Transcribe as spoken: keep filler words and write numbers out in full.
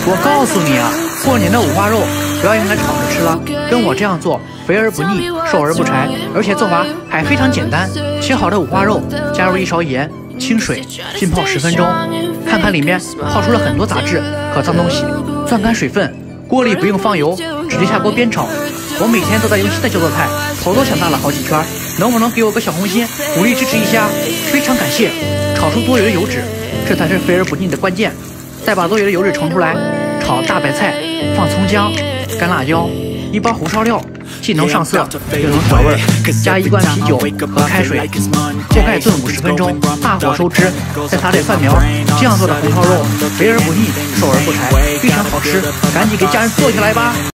我告诉你啊，过年的五花肉不要用来炒着吃了，跟我这样做，肥而不腻，瘦而不柴，而且做法还非常简单。切好的五花肉，加入一勺盐、清水，浸泡十分钟，看看里面泡出了很多杂质和脏东西，攥干水分。锅里不用放油，直接下锅煸炒。我每天都在用新的旧做菜，头都想大了好几圈，能不能给我个小红心，鼓励支持一下？非常感谢！炒出多余的油脂，这才是肥而不腻的关键。再把多余的油脂盛出来，炒大白菜，放葱姜、干辣椒，一包红烧料，既能上色又能调味。加一罐啤酒和开水，锅盖炖五十分钟，大火收汁，再撒点蒜苗。这样做的红烧肉，肥而不腻，瘦而不柴，非常好吃，赶紧给家人做起来吧！